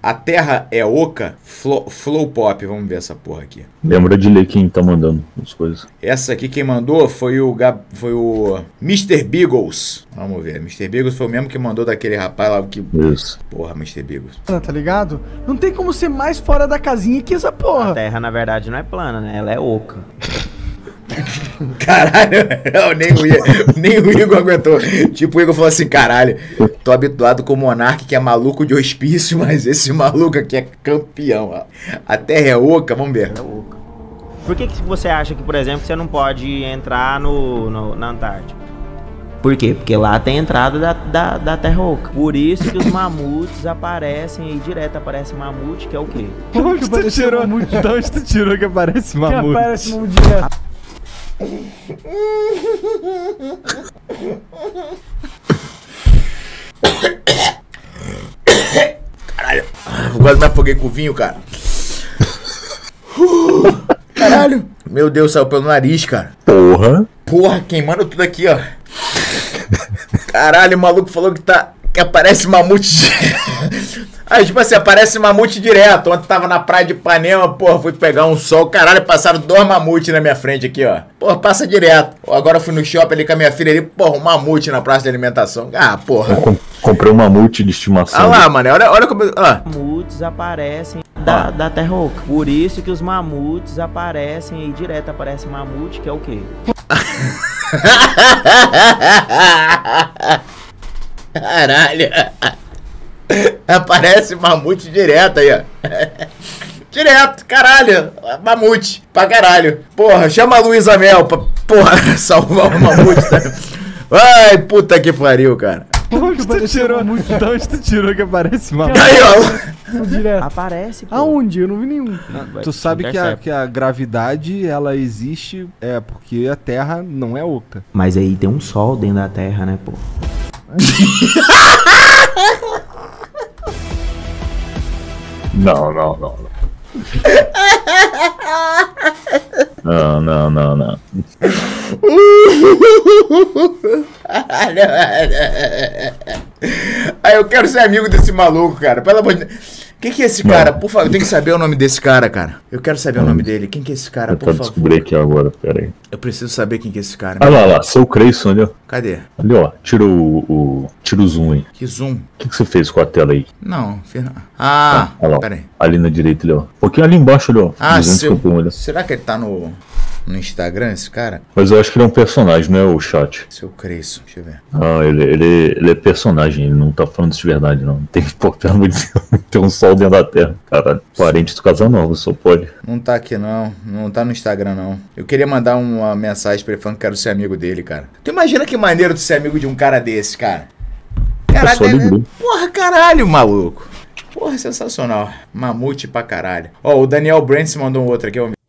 A Terra é oca? Flow Pop, vamos ver essa porra aqui. Lembra de ler quem tá mandando as coisas. Essa aqui quem mandou foi o Mr. Beagles. Vamos ver, Mr. Beagles foi o mesmo que mandou daquele rapaz lá que... Isso. Porra, Mr. Beagles. Tá ligado? Não tem como ser mais fora da casinha que essa porra. A Terra, na verdade, não é plana, né? Ela é oca. Caralho, nem o Igor aguentou. Tipo, o Igor falou assim, caralho, tô habituado com o Monark que é maluco de hospício, mas esse maluco aqui é campeão. Ó. A Terra é oca, vamos ver. É oca. Por que você acha que, por exemplo, você não pode entrar na Antártica? Por quê? Porque lá tem a entrada da Terra oca. Por isso que os mamutes aparecem aí direto. Aparece mamute, que é o quê? Onde tu tirou? De onde tu tirou que aparece mamute? Que aparece mamute direto. Caralho, eu quase me afoguei com o vinho, cara. Caralho, meu Deus, saiu pelo nariz, cara. Porra, queimando tudo aqui, ó. Caralho, o maluco falou que aparece mamute. Aí, tipo assim, aparece mamute direto. Ontem tava na praia de Ipanema, porra, fui pegar um sol. Caralho, passaram 2 mamutes na minha frente aqui, ó. Porra, passa direto. Agora eu fui no shopping ali com a minha filha ali, porra, um mamute na praça de alimentação. Ah, porra. Comprei um mamute de estimação. Ah lá, mano, olha como... Ah. Mamutes aparecem da Terra oca. Por isso que os mamutes aparecem aí direto. Aparece mamute, que é o quê? Caralho. Aparece mamute direto aí, ó. Direto, caralho. Mamute, pra caralho. Porra, chama a Luísa Mel pra, porra, salvar o mamute. Tá? Ai, puta que pariu, cara. Onde tu tirou? De onde tu tirou que aparece mamute? Aí, ó. Direto. Aparece, pô. Aonde? Eu não vi nenhum. Tu sabe que a gravidade, ela existe porque a Terra não é oca. Mas aí tem um sol dentro da Terra, né, pô? Não. Não. Aí eu quero ser amigo desse maluco, cara. Pelo amor de Deus. Quem que é esse cara? Por favor, eu tenho que saber o nome desse cara, cara. Eu quero saber o nome dele. Quem que é esse cara, por favor? Eu descobri aqui agora, pera aí. Eu preciso saber quem que é esse cara. Olha lá, seu Creyson ali, ó. Cadê? Ali, ó. Tira o zoom aí. Que zoom? O que você fez com a tela aí? Não, ah, pera aí. Ali na direita, ali, ó. Um pouquinho ali embaixo, ali, ó. Ah, será que ele tá no Instagram, esse cara? Mas eu acho que ele é um personagem, não é o chat. Seu Creyson, deixa eu ver. Ah, ele é personagem, ele não tá falando isso de verdade, não. Tem que, pô, pelo amor de Deus, tem um sol dentro da Terra. Caralho, parente do casal nova, só pode. Não tá aqui, não. Não tá no Instagram, não. Eu queria mandar uma mensagem pra ele falando que quero ser amigo dele, cara. Tu imagina que maneiro de ser amigo de um cara desse, cara? Caralho, porra, caralho, maluco. Porra, sensacional. Mamute pra caralho. Ó, o Daniel Brentz mandou um outro aqui, ó.